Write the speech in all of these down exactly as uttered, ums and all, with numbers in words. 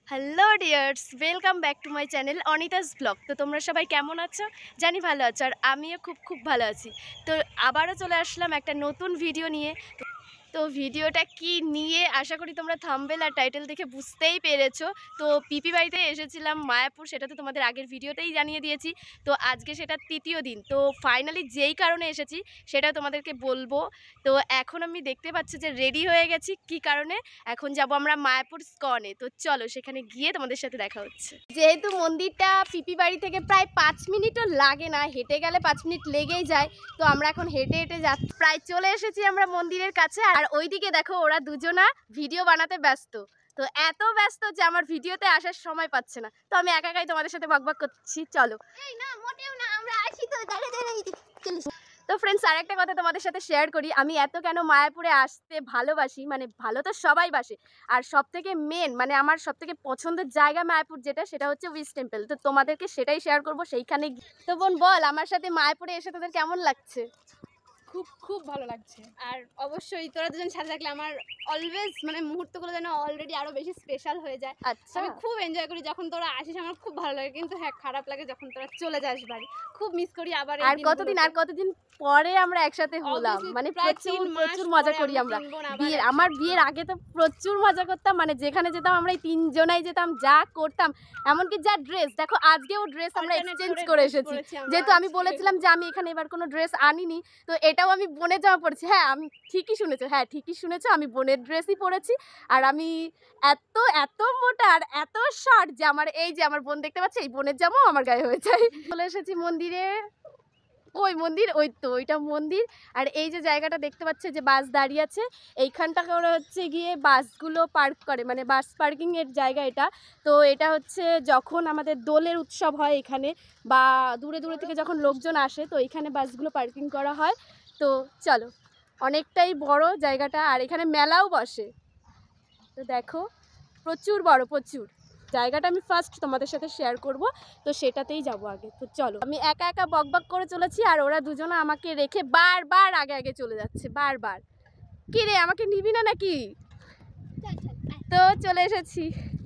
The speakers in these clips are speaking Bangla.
Hello dears, welcome back to my channel Anita's vlog. তো তোমরা সবাই কেমন আছো? জানি ভালো আছো, আর আমিও খুব খুব ভালো আছি। তো আবারও চলে আসলাম একটা নতুন ভিডিও নিয়ে। তো ভিডিওটা কি নিয়ে আশা করি তোমরা থাম্বনেল আর টাইটেল দেখে বুঝতেই পেরেছো। তো পিপি বাড়িতে এসেছিলাম মায়াপুর, সেটা তো তোমাদের আগের ভিডিওতেই জানিয়ে দিয়েছি। তো আজকে সেটা তৃতীয় দিন। তো ফাইনালি যেই কারণে এসেছি সেটা তোমাদেরকে বলবো। তো এখন আমি দেখতে পাচ্ছি যে রেডি হয়ে গেছি। কি কারণে? এখন যাব আমরা মায়াপুর স্কনে। তো চলো সেখানে গিয়ে তোমাদের সাথে দেখা হচ্ছে। যেহেতু মন্দিরটা পিপি বাড়ি থেকে প্রায় পাঁচ মিনিটও লাগে না, হেঁটে গেলে পাঁচ মিনিট লেগেই যায়। তো আমরা এখন হেঁটে হেঁটে যাচ্ছি, প্রায় চলে এসেছি আমরা মন্দিরের কাছে। আর ওইদিকে দেখো ওরা দুজনা ভিডিও বানাতে ব্যস্ত। তো এত ব্যস্ত যে আমার ভিডিওতে আসার সময় পাচ্ছে না। তো আমি একা একাই তোমাদের সাথে বকবক করছি। চলো। এই না, মোটেও না, আমরা আসি তো, দাঁড়া দাঁড়া চলিস। তো ফ্রেন্ডস, আর একটা কথা তোমাদের সাথে শেয়ার করি, আমি এত কেন মায়াপুরে আসতে ভালোবাসি। মানে ভালো তো সবাই বাসে, আর সব থেকে মেন মানে আমার সব থেকে পছন্দের জায়গা মায়াপুর যেটা, সেটা হচ্ছে উইশ টেম্পল। তো তোমাদেরকে সেটাই শেয়ার করবো সেইখানে। তো বোন বল, আমার সাথে মায়াপুরে এসে তোদের কেমন লাগছে? খুব খুব ভালো লাগছে। আর অবশ্যই তোরা দুজন সাথে থাকলে আমার অলওয়েজ মানে মুহূর্তগুলো যেন অলরেডি আরো বেশি স্পেশাল হয়ে যায়। আচ্ছা, আমি খুব এনজয় করি যখন তোরা আসিস, আমার খুব ভালো লাগে। কিন্তু হ্যাঁ, খারাপ লাগে যখন তোরা চলে যাস বাড়ি। খুব মিস করি আবার। আর কতদিন আর কতদিন পরে আমরা একসাথে হলাম, মানে প্রচুর প্রচুর মজা করি আমরা। বিয়ের আমার বিয়ের আগে তো প্রচুর মজা করতাম, মানে যেখানে যেতাম আমরা এই তিনজনাই যেতাম, যা করতাম। এমনকি যা ড্রেস দেখো, আজকেও ড্রেস আমরা এক্সচেঞ্জ করে এসেছি। যেহেতু আমি বলেছিলাম যে আমি এখানে এবার কোনো ড্রেস আনিনি, তো এটাও আমি বোনের জামা পরেছি। হ্যাঁ, আমি ঠিকই শুনেছো, হ্যাঁ ঠিকই শুনেছো, আমি বোনের ড্রেসই পরেছি। আর আমি এত এত মোটা আর এত শর্ট যে আমার এই যে আমার বোন দেখতে পাচ্ছে, এই বোনের জামাও আমার গায়ে হয়ে যায়। চলে এসেছি মন্দিরে। ওই মন্দির, ওই তো ওইটা মন্দির। আর এই যে জায়গাটা দেখতে পাচ্ছে যে বাস দাঁড়িয়ে আছে, এইখানটাকে ওরা হচ্ছে গিয়ে বাসগুলো পার্ক করে, মানে বাস পার্কিংয়ের জায়গা এটা। তো এটা হচ্ছে যখন আমাদের দোলের উৎসব হয় এখানে, বা দূরে দূরে থেকে যখন লোকজন আসে, তো এখানে বাসগুলো পার্কিং করা হয়। তো চলো, অনেকটাই বড় জায়গাটা, আর এখানে মেলাও বসে। তো দেখো, প্রচুর বড়, প্রচুর। জায়গাটা আমি ফার্স্ট তোমাদের সাথে শেয়ার করব, তো সেটাতেই যাব আগে। তো চলো, আমি একা একা বকবক করে চলেছি, আর ওরা দুজনে আমাকে রেখে বারবার আগে আগে চলে যাচ্ছে, বারবার। কি রে, আমাকে নিবি না নাকি? তো চলে এসেছি।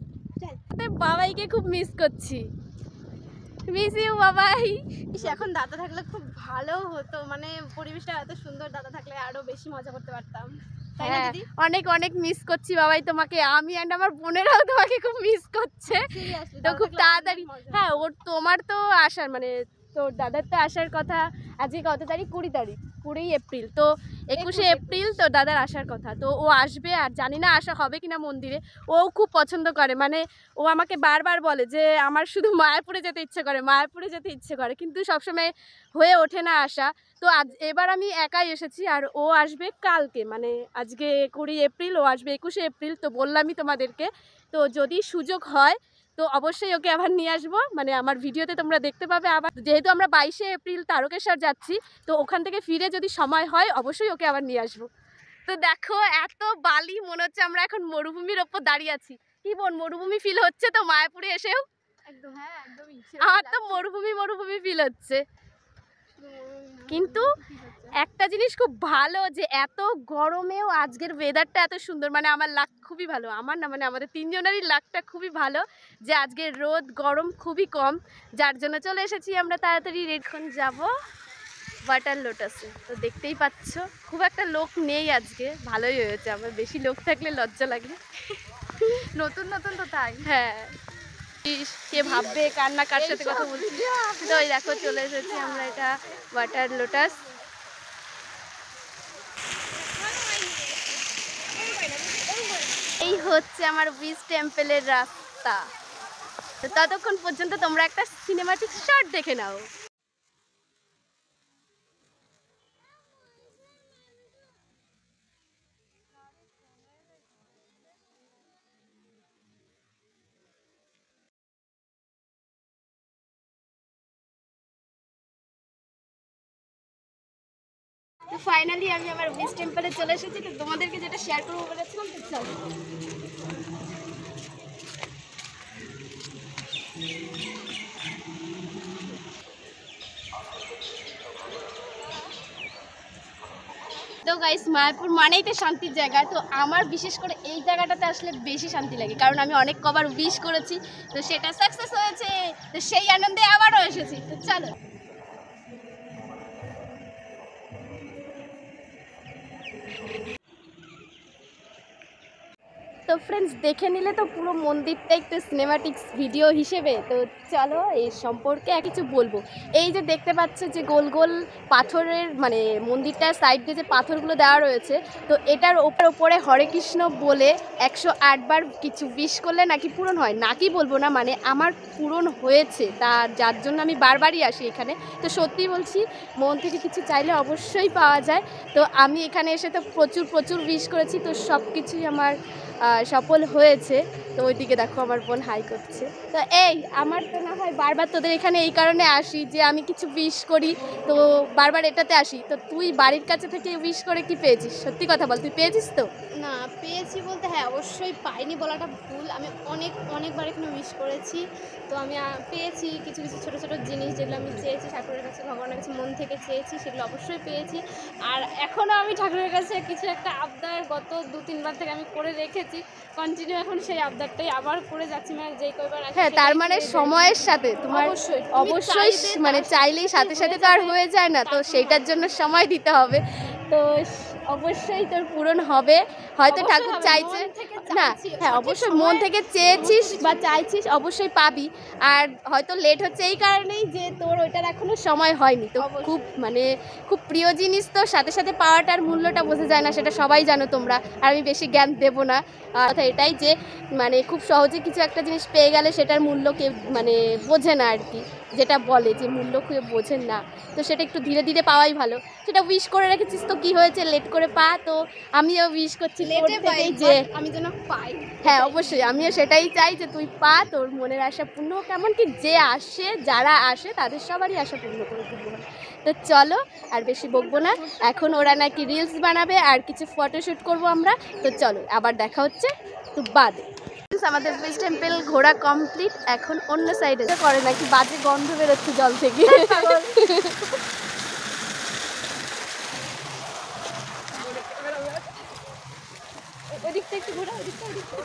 বাবাইকে খুব মিস করছি। মিস ইউ বাবাই। এখন দাদা থাকলে খুব ভালো হতো, মানে পরিবেশটা এত সুন্দর, দাদা থাকলে আরো বেশি মজা করতে পারতাম। হ্যাঁ, অনেক অনেক মিস করছি বাবাই তোমাকে। আমি অ্যান্ড আমার বোনেরাও তোমাকে খুব মিস করছে। তো খুব তাড়াতাড়ি, হ্যাঁ ওর তোমার তো আসার মানে তোর দাদার তো আসার কথা আজকে কত তারিখ? কুড়ি তারিখ, কুড়ি এপ্রিল। তো একুশে এপ্রিল তো দাদার আসার কথা। তো ও আসবে, আর জানি না আসা হবে কিনা মন্দিরে। ও খুব পছন্দ করে, মানে ও আমাকে বারবার বলে যে আমার শুধু মায়াপুরে যেতে ইচ্ছে করে, মায়াপুরে যেতে ইচ্ছে করে, কিন্তু সবসময় হয়ে ওঠে না আসা। তো আজ এবার আমি একাই এসেছি, আর ও আসবে কালকে, মানে আজকে কুড়ি এপ্রিল, ও আসবে একুশে এপ্রিল। তো বললামই তোমাদেরকে, তো যদি সুযোগ হয় তো অবশ্যই ওকে আবার নিয়ে আসবো। মানে আমার ভিডিওতে তোমরা দেখতে পাবে আবার। যেহেতু আমরা বাইশে এপ্রিল তারকেশ্বর যাচ্ছি, তো ওখান থেকে ফিরে যদি সময় হয় অবশ্যই ওকে আবার নিয়ে আসবো। তো দেখো, এত বালি, মনে হচ্ছে আমরা এখন মরুভূমির ওপর দাঁড়িয়ে আছি। কি বোন, মরুভূমি ফিল হচ্ছে তো মায়াপুরে এসেও? একদম, হ্যাঁ একদমই। আমার তো মরুভূমি মরুভূমি ফিল হচ্ছে। কিন্তু একটা জিনিস খুব ভালো, যে এত গরমেও আজকের ওয়েদারটা এত সুন্দর। মানে আমার লাক খুবই ভালো, আমার না মানে আমাদের তিনজনেরই লাকটা খুবই ভালো, যে আজকের রোদ গরম খুবই কম, যার জন্য চলে এসেছি আমরা তাড়াতাড়ি। এখন যাব ওয়াটার লোটাসে। তো দেখতেই পাচ্ছ খুব একটা লোক নেই আজকে, ভালোই হয়েছে। আমার বেশি লোক থাকলে লজ্জা লাগে। নতুন নতুন তো তাই। হ্যাঁ, কে ভাববে কার না কার সাথে কথা বলছি। তো ওই দেখো চলে এসেছি আমরা, এটা ওয়াটার লোটাস। এই হচ্ছে আমার উইশ টেম্পলের রাস্তা। তো ততক্ষণ পর্যন্ত তোমরা একটা সিনেমাটিক শট দেখে নাও। তো ফাইনালি আমি আমার উইশ টেম্পলে চলে এসেছি। তো তোমাদেরকে যেটা শেয়ার করবো বলেছিলাম, তো চলো। তো গাইস, মায়াপুর মানেই তো শান্তির জায়গা। তো আমার বিশেষ করে এই জায়গাটাতে আসলে বেশি শান্তি লাগে, কারণ আমি অনেক কবার উইশ করেছি, তো সেটা সাকসেস হয়েছে, তো সেই আনন্দে আবারও এসেছি। তো চলো। তো ফ্রেন্ডস, দেখে নিলে তো পুরো মন্দিরটা একটু সিনেমাটিক্স ভিডিও হিসেবে। তো চলো এর সম্পর্কে আর কিছু বলবো। এই যে দেখতে পাচ্ছ যে গোল গোল পাথরের মানে মন্দিরটার সাইড দিয়ে যে পাথরগুলো দেওয়া রয়েছে, তো এটার ওপর ওপরে হরে কৃষ্ণ বলে একশো আটবার কিছু উইশ করলে নাকি পূরণ হয়। নাকি বলবো না, মানে আমার পূরণ হয়েছে, তার যার জন্য আমি বারবারই আসি এখানে। তো সত্যি বলছি, মন থেকে কিছু চাইলে অবশ্যই পাওয়া যায়। তো আমি এখানে এসে তো প্রচুর প্রচুর উইশ করেছি, তো সব কিছুই আমার সফল হয়েছে। তো ওইদিকে দেখো আমার বোন হাই করছে। তো এই আমার তো না হয় বারবার তোদের এখানে এই কারণে আসি যে আমি কিছু উইশ করি, তো বারবার এটাতে আসি। তো তুই বাড়ির কাছে থেকে উইশ করে কি পেয়েছিস? সত্যি কথা বল, তুই পেয়েছিস? তো না, পেয়েছি বলতে হ্যাঁ অবশ্যই পাইনি বলাটা ভুল। আমি অনেক অনেকবার এখানে উইশ করেছি। তো আমি পেয়েছি কিছু কিছু ছোটো ছোটো জিনিস, যেগুলো আমি চেয়েছি ঠাকুরের কাছে, ভগবানের কাছে মন থেকে চেয়েছি, সেগুলো অবশ্যই পেয়েছি। আর এখনও আমি ঠাকুরের কাছে কিছু একটা আবদার গত দু তিনবার থেকে আমি করে রেখেছি, কন্টিনিউ এখন সেই আবদারটাই আবার করে যাচ্ছি, মানে যেই কয়বার। হ্যাঁ, তার মানে সময়ের সাথে তোমার অবশ্যই অবশ্যই মানে চাইলেই সাথে সাথে তো আর হয়ে যায় না, তো সেইটার জন্য সময় দিতে হবে। তো অবশ্যই তোর পূরণ হবে, হয়তো ঠাকুর চাইছে না। হ্যাঁ, অবশ্যই মন থেকে চেয়েছিস বা চাইছিস, অবশ্যই পাবি। আর হয়তো লেট হচ্ছে এই কারণেই যে তোর ওইটার এখনো সময় হয়নি। তো খুব মানে খুব প্রিয় জিনিস, তো সাথে সাথে পাওয়াটার মূল্যটা বোঝা যায় না, সেটা সবাই জানো তোমরা, আর আমি বেশি জ্ঞান দেবো না। কথা এটাই যে মানে খুব সহজে কিছু একটা জিনিস পেয়ে গেলে সেটার মূল্য কেউ মানে বোঝে না আর কি, যেটা বলে যে মূল্য কেউ বোঝেন না। তো সেটা একটু ধীরে ধীরে পাওয়াই ভালো। সেটা উইশ করে রেখেছিস তো কি হয়েছে, লেট করে পা। তো আমিও উইশ করছি যে আমি যেন পাই। হ্যাঁ, অবশ্যই আমিও সেটাই চাই যে তুই পা, তোর মনের আশা পূর্ণ হোক। এমনকি যে আসে, যারা আসে তাদের সবারই আশা পূর্ণ করে দেবো। তো চলো আর বেশি বকবো না, এখন ওরা নাকি রিলস বানাবে আর কিছু ফটোশ্যুট করবো আমরা। তো চলো আবার দেখা হচ্ছে তো বাদে। আমাদের বেস টেম্পল ঘোরা কমপ্লিট, এখন অন্য সাইডে করে নাকি বাজে গন্ধ বেরোচ্ছে জল থেকে। ওদিকটা একটু ঘোরা, ওদিকটা ওদিকটা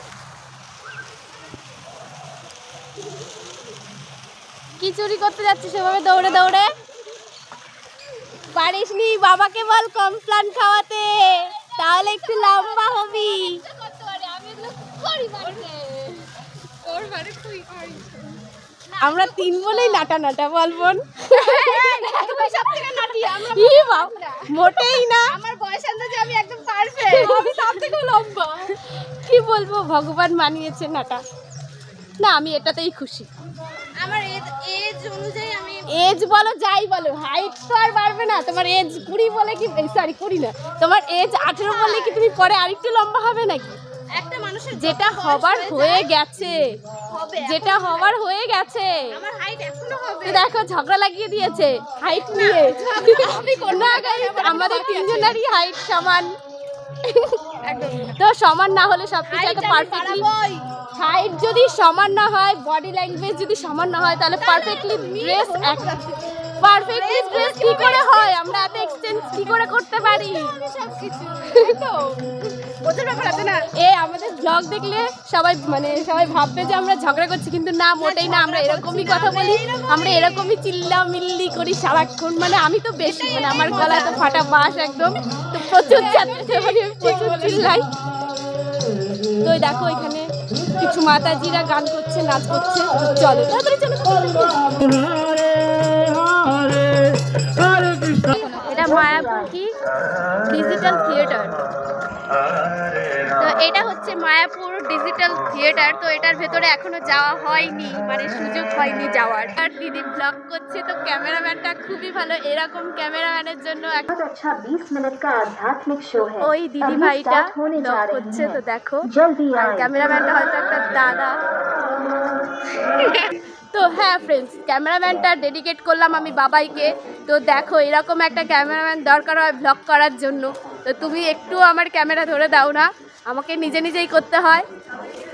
কি চুরি করতে যাচ্ছিস সেভাবে দৌড়ে দৌড়ে? পারিসনি, বাবাকে বল কমপ্লান খাওয়াতে, তাহলে একটু লম্বা হবি। আমরা তিন বলেই নাটা নাটা বল বোন। মোটেই না, আমার বয়স আন্দাজে আমি একদম পারফেক্ট, আমি সব থেকে লম্বা। কি বলবো, ভগবান মানিয়েছে নাটা। না, আমি এটাতেই খুশি। আমার এজ অনুযায়ী আমি এজ বলো যাই বলো, হাইট তো আর বাড়বে না। তোমার এজ কুড়ি বলে কি, সরি কুড়ি না, তোমার এজ আঠেরো বলে কি তুমি পরে আরেকটু লম্বা হবে নাকি? একটা মানুষের যেটা হবার হয়ে গেছে, যেটা হবার হয়ে গেছে। আমার হাইট এখনো হবে। দেখো ঝগড়া লাগিয়ে দিয়েছে হাইট নিয়ে। না গাইস, আমাদের তিনজনেরই হাইট সমান। তো সমান না হলে সবকিছু এত পারফেক্টলি, হাইট যদি সমান না হয়, বডি ল্যাঙ্গুয়েজ যদি সমান না হয়, তাহলে পারফেক্টলি ড্রেস পারফেক্টলি ড্রেস কি করে হয়? আমরা এত এক্সচেঞ্জ কি করে করতে পারি? সবকিছু তো ওদের ব্যাপার আছে না। এ আমাদের ব্লগ দেখলে সবাই মানে সবাই ভাববে যে আমরা ঝগড়া করছি, কিন্তু না, মোটেই না। আমরা এরকমই কথা বলি, আমরা এরকমই চিল্লা মিল্লি করি সারাক্ষণ। মানে আমি তো বেশি, মানে আমার গলা তো ফাটা বাস একদম, তো প্রচুর যাচ্ছে, প্রচুর চিল্লাই। তো দেখো এখানে কিছু মাতাজিরা গান করছে, নাচ করছে। চলো তাড়াতাড়ি চলো। এটা মায়াপুর কি ডিজিটাল থিয়েটার। তো এটা হচ্ছে মায়াপুর ডিজিটাল থিয়েটার। তো এটার ভেতরে এখনো যাওয়া হয়নি, মানে সুযোগ হয়নি যাওয়ার। আর দিদি ব্লগ করছে, তো ক্যামেরাম্যানটা খুবই ভালো। এরকম ক্যামেরাম্যানের জন্য ওই দিদি ভাইটা ব্লগ করছে। তো দেখো ক্যামেরাম্যানটা হয়তো একটা দাদা। তো হ্যাঁ ফ্রেন্ডস, ক্যামেরাম্যানটা ডেডিকেট করলাম আমি বাবাইকে। তো দেখো এরকম একটা ক্যামেরাম্যান দরকার হয় ব্লগ করার জন্য। তো তুমি একটু আমার ক্যামেরা ধরে দাও না, আমাকে নিজে নিজেই করতে হয়।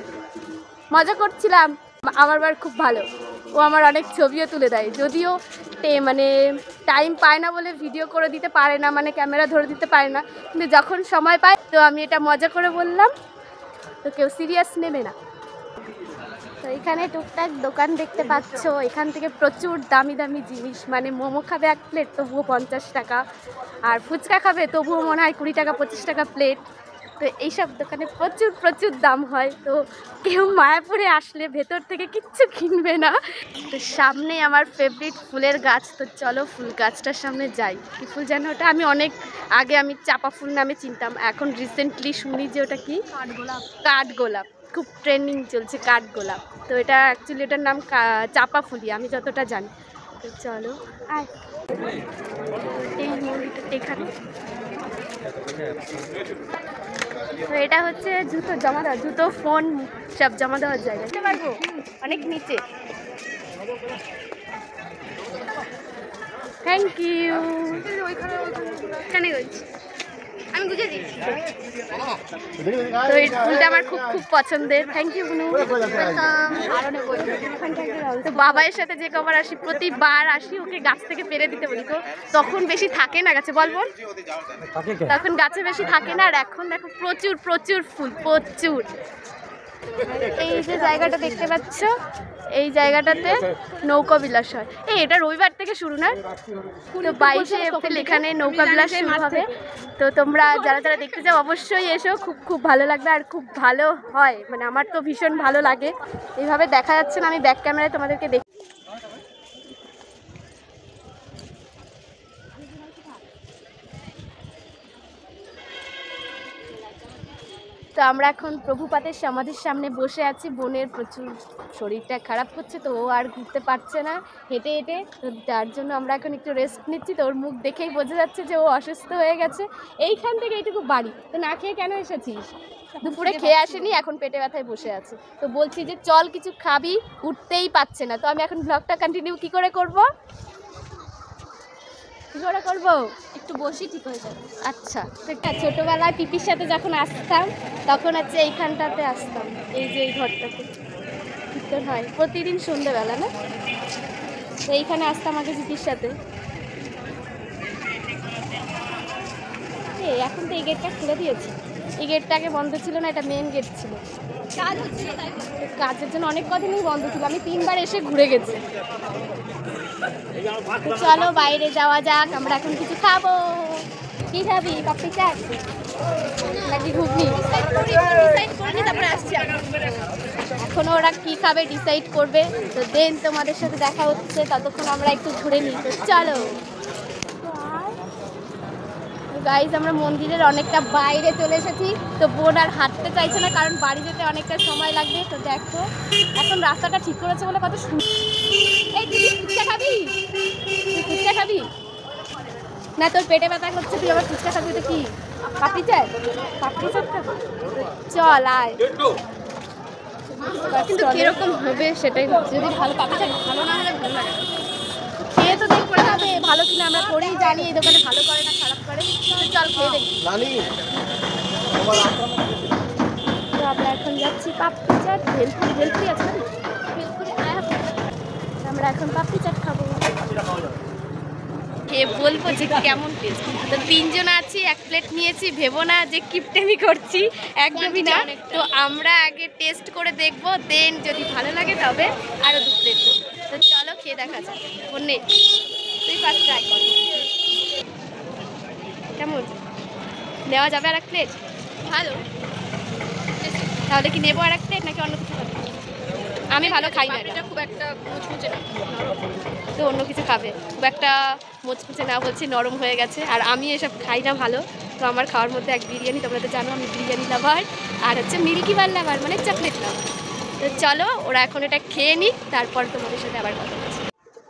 মজা করছিলাম। আমার বার খুব ভালো, ও আমার অনেক ছবিও তুলে দেয়, যদিও টে মানে টাইম পায় না বলে ভিডিও করে দিতে পারে না, মানে ক্যামেরা ধরে দিতে পারে না, কিন্তু যখন সময় পায় তো আমি এটা মজা করে বললাম, তো কেউ সিরিয়াস নেবে না। তো এখানে টুকটাক দোকান দেখতে পাচ্ছ, এখান থেকে প্রচুর দামি দামি জিনিস, মানে মোমো খাবে এক প্লেট তবুও পঞ্চাশ টাকা, আর ফুচকা খাবে তবুও মনে হয় কুড়ি টাকা পঁচিশ টাকা প্লেট। তো এইসব দোকানে প্রচুর প্রচুর দাম হয়, তো কেউ মায়াপুরে আসলে ভেতর থেকে কিচ্ছু কিনবে না। তো সামনে আমার ফেভারিট ফুলের গাছ, তো চলো ফুল গাছটার সামনে যাই। কি ফুল যেন ওটা, আমি অনেক আগে আমি চাপা ফুল নামে চিনতাম, এখন রিসেন্টলি শুনি যে ওটা কি কাঠগোলাপ। কাঠগোলাপ খুব ট্রেন্ডিং চলছে কাঠগোলাপ, তো এটা অ্যাকচুয়ালি এটার নাম চাপা ফুলি আমি যতটা জানি। তো চলো আয়, এই মন্দিরটা এখানে। তো এটা হচ্ছে জুতো জমা দেওয়া, জুতো ফোন সব জমা দেওয়ার জায়গা, বুঝতে পারবো অনেক নিচে। Thank you. ওইখানে গেছি আমি বুঝে দিচ্ছি। তো এই ফুলটা আমার খুব খুব পছন্দের। থ্যাংক ইউ বুনু। তো বাবার সাথে যে কবার আসি, প্রতিবার আসি ওকে গাছ থেকে পেরে দিতে বলি, তো তখন বেশি থাকে না গাছে, বল বোন, তখন গাছে বেশি থাকে না। আর এখন দেখো প্রচুর প্রচুর ফুল, প্রচুর। এই যে জায়গাটা দেখতে পাচ্ছ, এই জায়গাটাতে নৌকা বিলাস হয়। এই এটা রবিবার থেকে শুরু না, তো বাইশে এপ্রিল এখানে নৌকা বিলাস শুরু হবে। তো তোমরা যারা যারা দেখতে যাও অবশ্যই এসো, খুব খুব ভালো লাগবে আর খুব ভালো হয়, মানে আমার তো ভীষণ ভালো লাগে। এইভাবে দেখা যাচ্ছে না, আমি ব্যাক ক্যামেরায় তোমাদেরকে দেখি। তো আমরা এখন প্রভুপাদের সমাধির সামনে বসে আছি। বোনের প্রচুর শরীরটা খারাপ করছে, তো ও আর ঘুরতে পারছে না হেঁটে হেঁটে, তো তার জন্য আমরা এখন একটু রেস্ট নিচ্ছি। তো ওর মুখ দেখেই বোঝা যাচ্ছে যে ও অসুস্থ হয়ে গেছে। এইখান থেকে এইটুকু বাড়ি, তো না খেয়ে কেন এসেছিস? দুপুরে খেয়ে আসেনি, এখন পেটে ব্যথায় বসে আছে। তো বলছি যে চল কিছু খাবি, উঠতেই পারছে না। তো আমি এখন ব্লগটা কন্টিনিউ কী করে করবো, কী করে করবো, একটু বসি ঠিক হয়ে যাবে। আচ্ছা, ছোটোবেলায় পিপির সাথে যখন আসতাম তখন হচ্ছে এইখানটাতে আসতাম, এই যে এই ঘরটাতে কীর্তন হয় প্রতিদিন সন্ধ্যেবেলা না, তো এইখানে আসতাম আগে পিপির সাথে। এই এখন তো এই গেটটা খুলে দিয়েছি, এই গেটটা আগে বন্ধ ছিল না, এটা মেন গেট ছিল, কাজ হচ্ছিল তাই, কাজের জন্য অনেক কদিনই বন্ধ ছিল, আমি তিনবার এসে ঘুরে গেছি। তো চলো বাইরে যাওয়া যাক, আমরা এখন কিছু খাবো। কি খাবি, পাপড়ি চাট নাকি ঘুগনি? তারপরে আসছি, এখন ওরা কি খাবে ডিসাইড করবে, তো দেন তোমাদের সাথে দেখা হচ্ছে, ততক্ষণ আমরা একটু ঘুরে নিই। তো চলো গাইজ, আমরা মন্দিরের অনেকটা বাইরে চলে এসেছি। তো বোন আর হাঁটতে চাইছে না, কারণ বাড়ি যেতে অনেকটা সময় লাগবে। তো দেখো এখন রাস্তাটা ঠিক করেছে বলে কত সুন্দর। এই তুই ফুচকা খাবি, তুই ফুচকা খাবি না? তোর পেটে ব্যথা করছে, তুই আবার ফুচকা খাবি? তো কি পাপড়ি চাট, পাপড়ি চাট খাবি? চল আয়, কিন্তু কিরকম হবে সেটাই, যদি ভালো পাপড়ি চাট ভালো না হলে ভালো লাগে, খেয়ে তো দেখতে হবে ভালো কিনা, আমরা করেই জানি এই দোকানে ভালো করে না খারাপ করে। চল খেয়ে দেখি। তো আমরা এখন যাচ্ছি পাপড়ি চাট, ভেলপুরি, ভেলপুরি আছে না, ভেলপুরি আমরা এখন পাপড়ি চাট খাবো, খেয়ে বলবো যে কেমন টেস্ট। তো তিনজন আছি, এক প্লেট নিয়েছি, ভেবো না যে কিপটেমি করছি, একদমই না। তো আমরা আগে টেস্ট করে দেখবো, দেন যদি ভালো লাগে তবে আরও দু প্লেট। তো চলো খেয়ে দেখা যাক। বন্যে তুই ফার্স্ট ট্রাই কর, কেমন নেওয়া যাবে আর এক প্লেট? ভালো, তাহলে কি নেবো আর এক প্লেট নাকি অন্য কিছু খাবে? আমি ভালো খাই না, এটা খুব একটা মুচমুচে না, তো অন্য কিছু খাবে। খুব একটা মুচমুচে না বলছি, নরম হয়ে গেছে। আর আমি এসব খাই না ভালো, তো আমার খাওয়ার মধ্যে এক বিরিয়ানি, তোমরা তো জানো আমি বিরিয়ানি লাভার, আর হচ্ছে মিল্কি বার লাভার মানে চকলেট লাভার। তো চলো ওরা এখন এটা খেয়ে নিক, তারপর তোমাদের সাথে আবার কথা বলছি।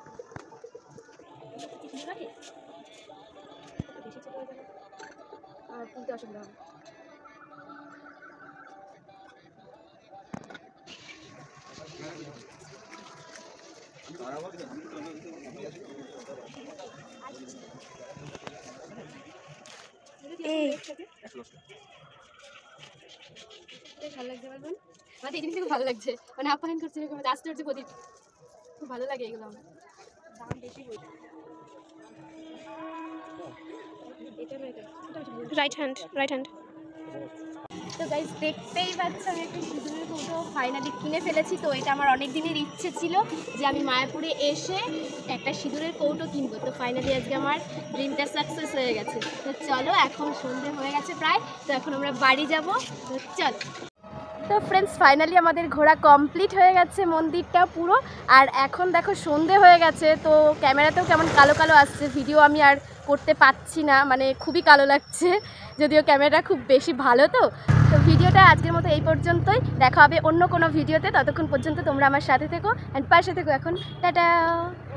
আর তুলতে অসুবিধা হবে। ভালো লাগছে বলবেন, আমাদের এই জিনিসটা খুব ভালো লাগছে, মানে আপ্যায়ন করছে, এরকম আস্তে হচ্ছে প্রদীপ, খুব ভালো লাগে এগুলো আমার। রাইট হ্যান্ড রাইট হ্যান্ড তো গাইস দেখতেই পাচ্ছ আমি একটা সিঁদুরের কৌটো ফাইনালি কিনে ফেলেছি। তো এটা আমার অনেক দিনের ইচ্ছে ছিল যে আমি মায়াপুরে এসে একটা সিঁদুরের কৌটো কিনবো। তো ফাইনালি আজকে আমার ড্রিমটা সাকসেস হয়ে গেছে। তো চলো, এখন সন্ধে হয়ে গেছে প্রায়, তো এখন আমরা বাড়ি যাব। তো চলো। তো ফ্রেন্ডস ফাইনালি আমাদের ঘোরা কমপ্লিট হয়ে গেছে মন্দিরটা পুরো। আর এখন দেখো সন্ধে হয়ে গেছে, তো ক্যামেরাতেও কেমন কালো কালো আসছে, ভিডিও আমি আর করতে পারছি না, মানে খুবই কালো লাগছে, যদিও ক্যামেরাটা খুব বেশি ভালো। তো তো ভিডিওটা আজকের মতো এই পর্যন্তই, দেখা হবে অন্য কোনো ভিডিওতে। ততক্ষণ পর্যন্ত তোমরা আমার সাথে থেকো অ্যান্ড পাশে থেকো। এখন টাটা।